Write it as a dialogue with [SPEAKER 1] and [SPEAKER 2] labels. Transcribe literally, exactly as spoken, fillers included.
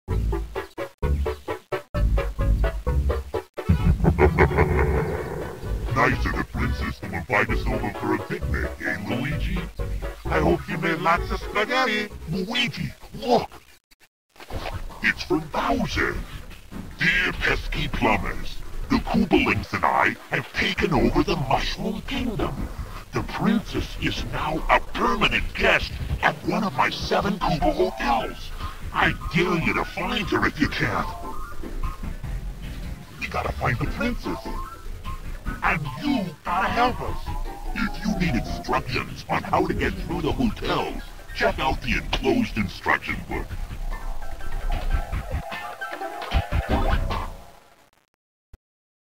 [SPEAKER 1] Nice of the princess to invite us over for a picnic, eh, Luigi? I hope you made lots of spaghetti. Luigi, look! It's from Bowser. Dear pesky plumbers, the Koopalings and I have taken over the Mushroom Kingdom. The princess is now a permanent guest at one of my seven Koopa hotels. I dare you to find her if you can. We gotta find the princess. And you gotta help us. If you need instructions on how to get through the hotels, check out the enclosed instruction book.